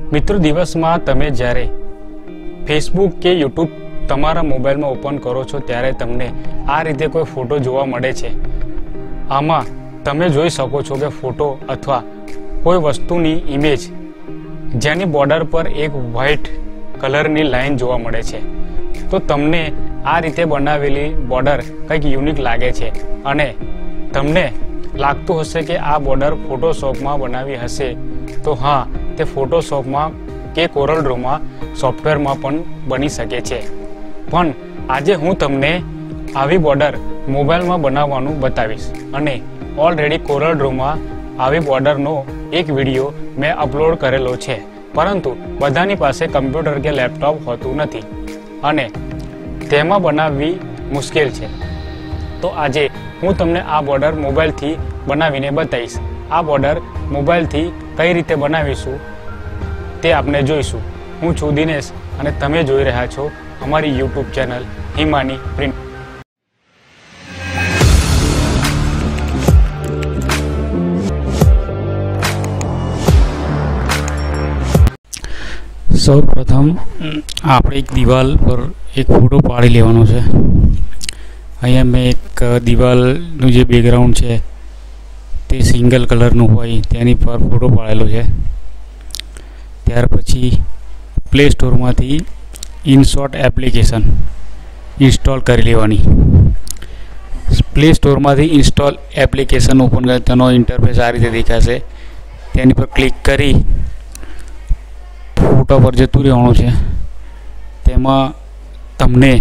મિત્રો દિવસમાં તમે જ્યારે ફેસબુક કે યુટ્યુબ તમારા મોબાઈલમાં ઓપન કરો છો ત્યારે તમને આ રીતે કોઈ ફોટો જોવા મળે છે। આમાં તમે જોઈ શકો છો કે ફોટો અથવા કોઈ વસ્તુની ઇમેજ જેની બોર્ડર પર એક વ્હાઇટ કલરની લાઈન જોવા મળે છે। તો તમને આ રીતે બનાવેલી બોર્ડર કંઈક યુનિક લાગે છે અને તમને લાગતું હશે કે આ બોર્ડર ફોટોશોપમાં બનાવી હશે। તો હા, તે ફોટોશોપમાં કે કોરલ ડ્રોમાં સોફ્ટવેરમાં પણ બની શકે છે। પણ આજે હું તમને આવી બોર્ડર મોબાઈલમાં બનાવવાનું બતાવીશ અને ઓલરેડી કોરલ ડ્રોમાં આવી બોર્ડરનો એક વિડીયો મેં અપલોડ કરેલો છે, પરંતુ બધાની પાસે કમ્પ્યુટર કે લેપટોપ હોતું નથી અને તેમાં બનાવવી મુશ્કેલ છે। તો આજે હું તમને આ બોર્ડર મોબાઈલથી બનાવીને બતાવીશ। આ બોર્ડર મોબાઈલથી કઈ રીતે બનાવીશું તે આપણે જોઈશું। હું છું દિનેશ અને તમે જોઈ રહ્યા છો અમારી યુટ્યુબ ચેનલ હિમાની પ્રિન્ટ। સૌપ્રથમ આપણે એક દિવાલ પર એક ફોટો પાડી લેવાનો છે। અહીંયા મેં એક દિવાલનું જે બેકગ્રાઉન્ડ છે તે સિંગલ કલરનું હોય તેની પર ફોટો પાડેલો છે। ત્યાર પછી પ્લે સ્ટોરમાંથી ઇનશોટ એપ્લિકેશન ઇન્સ્ટોલ કરી લેવાની। પ્લે સ્ટોરમાંથી ઇન્સ્ટોલ એપ્લિકેશન ઓપન કરી તેનો ઇન્ટરફેસ આ રીતે દેખાશે। તેની પર ક્લિક કરી ફોટો પર જતું રહેવાનું છે। તેમાં તમને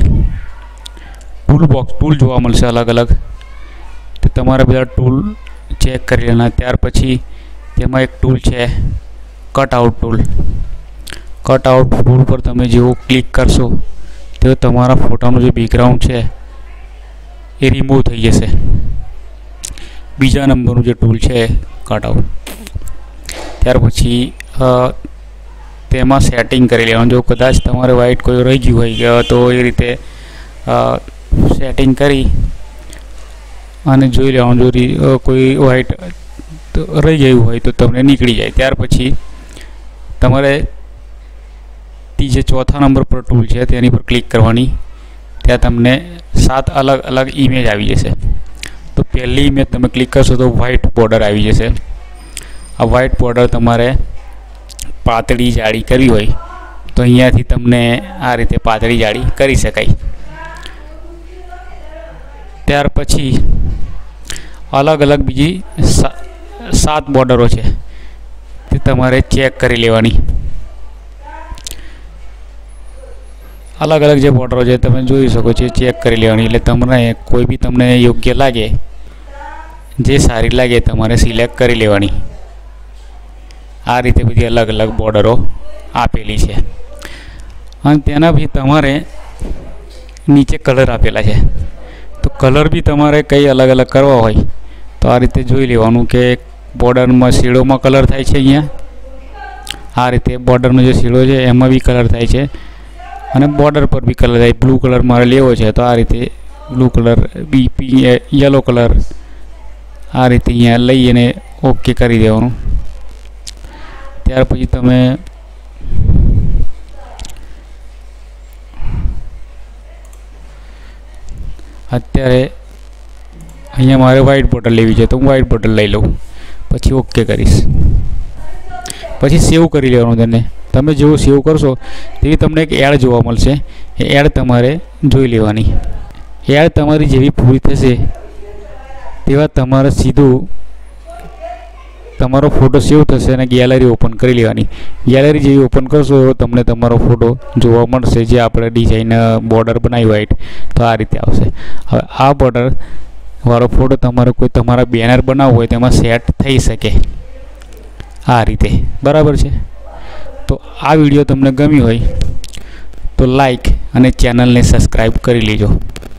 ટૂલ જોવા મળશે અલગ અલગ, તો તમારે બધા ટૂલ ચેક કરી લેવાના। ત્યાર પછી તેમાં એક ટૂલ છે કટઆઉટ ટૂલ। કટઆઉટ ટૂલ પર તમે જેવો ક્લિક કરશો તો તમારા ફોટાનું જે બેકગ્રાઉન્ડ છે એ રિમૂવ થઈ જશે। બીજા નંબરનું જે ટૂલ છે કટઆઉટ। ત્યાર પછી તેમાં સેટિંગ કરી લેવાનું। જો કદાચ તમારે વ્હાઇટ કોઈ રહી ગયું હોય તો એ રીતે સેટિંગ કરી અને જોઈ લેવાનું। જો કોઈ વ્હાઇટ રહી ગયું હોય તો તમને નીકળી જાય। ત્યાર પછી તમારે જે ચોથા નંબર પર ટૂલ છે તેની પર ક્લિક કરવાની। ત્યાં તમને 7 અલગ અલગ ઇમેજ આવી જશે। તો પહેલી ઇમેજ તમે ક્લિક કરશો તો વ્હાઇટ બોર્ડર આવી જશે। આ વ્હાઇટ બોર્ડર તમારે પાતળી જાડી કરવી હોય તો અહીંયાથી તમને આ રીતે પાતળી જાડી કરી શકાય। ત્યાર પછી અલગ અલગ બીજી 7 બોર્ડરો છે તે તમારે ચેક કરી લેવાની। અલગ અલગ જે બોર્ડરો છે તમે જોઈ શકો છો, ચેક કરી લેવાની। એટલે તમને કોઈ બી તમને યોગ્ય લાગે, જે સારી લાગે તમારે સિલેક્ટ કરી લેવાની। આ રીતે બધી અલગ અલગ બોર્ડરો આપેલી છે અને તેના પછી તમારે નીચે કલર આપેલા છે। તો કલર બી તમારે કઈ અલગ અલગ કરવા હોય તો આ રીતે જોઈ લેવાનું કે બોર્ડરમાં શેડોમાં કલર થાય છે। અહીંયા આ રીતે બોર્ડરનો જે શેડો છે એમાં બી કલર થાય છે અને બોર્ડર પર બી કલર થાય। બ્લુ કલર મારે લેવો છે તો આ રીતે બ્લુ કલર, યલો કલર આ રીતે અહીંયા લઈ અને ઓકે કરી દેવાનું। ત્યાર પછી તમે અત્યારે અહીંયા મારે વ્હાઇટ બોર્ડર લેવી છે તો હું વ્હાઇટ બોર્ડર લઈ લઉં, પછી ઓકે કરીશ। પછી સેવ કરી લેવાનું તેને। તમે જેવું સેવ કરશો તેવી તમને એક એડ જોવા મળશે। એ એડ તમારે જોઈ લેવાની। એડ તમારી જેવી પૂરી થશે તેવા તમારે સીધું તમારો ફોટો સેવ થશે અને ગેલેરી ઓપન કરી લેવાની। ગેલેરી જેવી ઓપન કરશો એવો તમને તમારો ફોટો જોવા મળશે, જે આપણે ડિઝાઇન બોર્ડર બનાવી વ્હાઇટ તો આ રીતે આવશે। હવે આ બોર્ડર વાળો ફોટો તમારે કોઈ તમારા બેનર બનાવવું હોય તેમાં સેટ થઈ શકે આ રીતે, બરાબર છે। તો આ વિડીયો તમને ગમ્યો હોય તો લાઈક અને ચેનલને સબસ્ક્રાઈબ કરી લેજો।